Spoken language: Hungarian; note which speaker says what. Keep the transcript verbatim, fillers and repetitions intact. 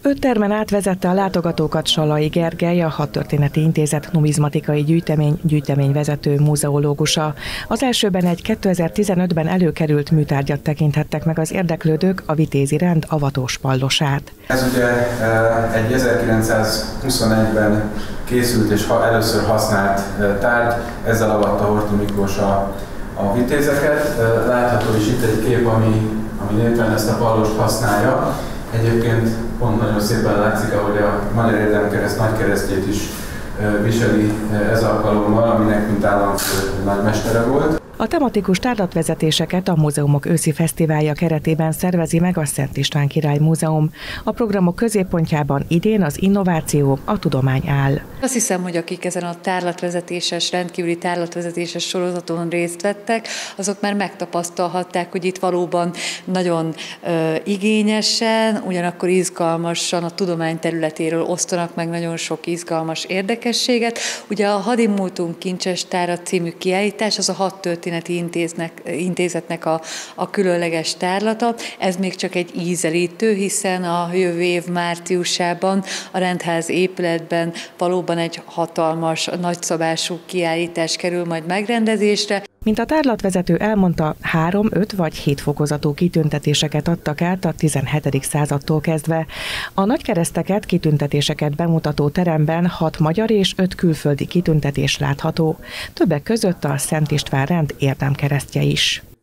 Speaker 1: Öt termen átvezette a látogatókat Sallai Gergely, a Hadtörténeti Intézet numizmatikai gyűjtemény gyűjteményvezető múzeológusa. Az elsőben egy kétezer-tizenötben előkerült műtárgyat tekinthettek meg az érdeklődők, a Vitézi Rend avatós pallosát.
Speaker 2: Ez ugye egy ezerkilencszázhuszonegyben készült és először használt tárgy, ezzel avatta Horthy Miklós a, a vitézeket. Látható is itt egy kép, ami, ami éppen ezt a pallost használja. Egyébként pont nagyon szépen látszik, ahogy a Magyar Érdemkereszt nagykeresztjét is viseli ez alkalommal, aminek mint államfő nagymestere volt.
Speaker 1: A tematikus tárlatvezetéseket a Múzeumok őszi fesztiválja keretében szervezi meg a Szent István Király Múzeum. A programok középpontjában idén az innováció, a tudomány áll.
Speaker 3: Azt hiszem, hogy akik ezen a tárlatvezetéses, rendkívüli tárlatvezetéses sorozaton részt vettek, azok már megtapasztalhatták, hogy itt valóban nagyon ö, igényesen, ugyanakkor izgalmasan a tudomány területéről osztanak meg nagyon sok izgalmas érdekességet. Ugye a Hadimúltunk Kincses Tára című kiállítás az a Hadtörténeti Intézetnek a, a különleges tárlata. Ez még csak egy ízelítő, hiszen a jövő év márciusában a rendház épületben valóban egy hatalmas, nagyszabású kiállítás kerül majd megrendezésre.
Speaker 1: Mint a tárlatvezető elmondta, három, öt vagy hét fokozatú kitüntetéseket adtak át a tizenhetedik századtól kezdve. A nagykereszteket, kitüntetéseket bemutató teremben hat magyar és öt külföldi kitüntetés látható. Többek között a Szent István Rend érdemkeresztje is.